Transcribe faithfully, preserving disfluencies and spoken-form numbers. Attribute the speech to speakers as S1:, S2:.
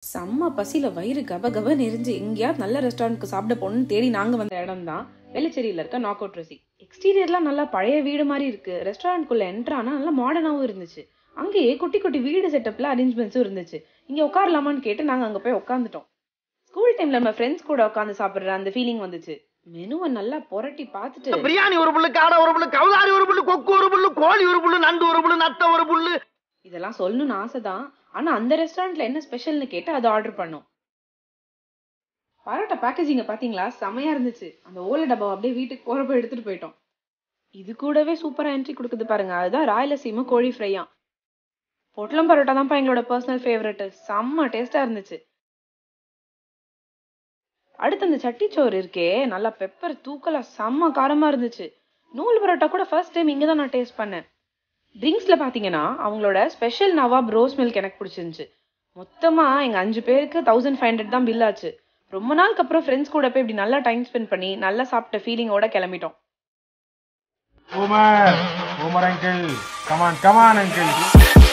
S1: செம்ம பசியில வயிறு கப கப நெறிஞ்சு எங்கேயாவது நல்ல ரெஸ்டாரண்ட்க்கு சாப்பிட போகணும்னு தேடி நாங்க வந்த இடம் தான் வெள்ளச்சேரியில இருக்க நாக் அவுட் ருசி. எக்ஸ்டீரியர்லாம் நல்லா பழைய வீடு மாதிரி இருக்கு. ரெஸ்டாரண்ட்குள்ள என்ட்ரு ஆனா நல்லா மாடர்னாவும் இருந்துச்சு. அங்கேயே குட்டி குட்டி வீடு செட்டப்ல அரேஞ்ச்மெண்ட்ஸும் இருந்துச்சு. இங்க உட்காரலாமான்னு கேட்டு நாங்க அங்க போய் உட்காந்துட்டோம். ஸ்கூல் டைம்ல நம்ம ஃப்ரெண்ட்ஸ் கூட உட்காந்து சாப்பிடுற அந்த ஃபீலிங் வந்துச்சு. மெனுவை நல்லா புரட்டி பார்த்துட்டு
S2: பிரியாணி ஒரு புல்லு, காடை ஒரு புல்லு, கவுதாரி ஒரு புல்லு, கொக்கு ஒரு புல்லு, கோழி ஒரு புல்லு, நண்டு ஒரு புல்லு, நத்த ஒரு புல்லு,
S1: இதெல்லாம் சொல்லணும்னு ஆசைதான். ஆனா அந்த ரெஸ்டாரண்ட்ல என்ன ஸ்பெஷல்னு கேட்டு அதை ஆர்டர் பண்ணோம். பரோட்டா பேக்கேஜிங்க பாத்தீங்களா, செமையா இருந்துச்சு. அந்த ஓலை டப்பா அப்படியே வீட்டுக்கு போறப்ப எடுத்துட்டு போயிட்டோம். இது கூடவே சூப்பரா என்ட்ரி கொடுக்குது பாருங்க, அதுதான் ராயலசீமை கோழி ஃப்ரையா. பொட்டலம் பரோட்டா தான்ப்பா எங்களோட பர்சனல் ஃபேவரட். செம்ம டேஸ்டா இருந்துச்சு. அடுத்து அந்த சட்டிச்சோறு இருக்கே, நல்லா பெப்பர் தூக்கலா செம்ம காரமா இருந்துச்சு. நூல் பரோட்டா கூட ஃபர்ஸ்ட் டைம் இங்க தான் நான் டேஸ்ட் பண்ணேன். ட்ரிங்க்ஸ்ல பாத்தீங்கன்னா அவங்களோட ஸ்பெஷல் நவாப் ரோஸ் மில்க் எனக்கு பிடிச்சிருந்துச்சு. மொத்தமா எங்க அஞ்சு பேருக்கு தௌசண்ட் ஃபைவ் ஹண்ட்ரட் தான் பில் ஆச்சு. ரொம்ப நாளுக்கு அப்புறம் ஃப்ரெண்ட்ஸ் கூட போய் இப்படி நல்லா டைம் ஸ்பெண்ட் பண்ணி நல்லா சாப்பிட்ட ஃபீலிங்கோட கிளம்பிட்டோம்.
S3: Omar, Omar uncle, come on, come on uncle.